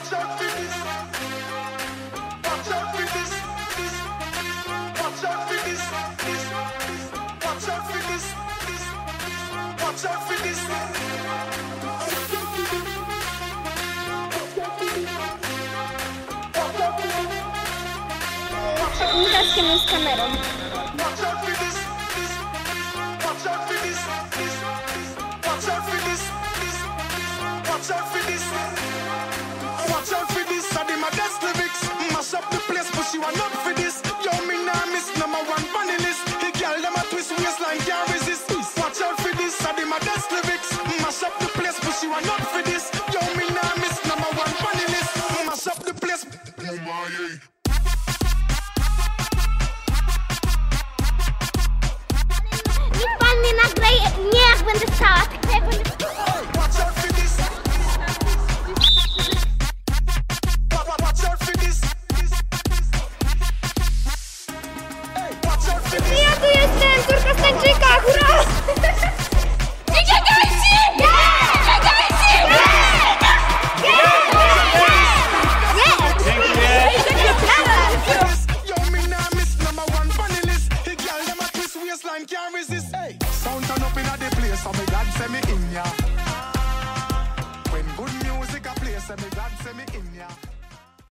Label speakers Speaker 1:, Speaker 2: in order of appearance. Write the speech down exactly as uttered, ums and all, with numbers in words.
Speaker 1: Watch out for this. Watch out for this. This. Watch out for this. This. Watch out for this. This. Watch out for this.
Speaker 2: Łukaszkiem z kamerą.
Speaker 1: Watch out for this. This. Watch out for this. This. Watch out for this. This. Watch out for this.